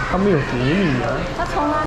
他没有给你啊。 他从来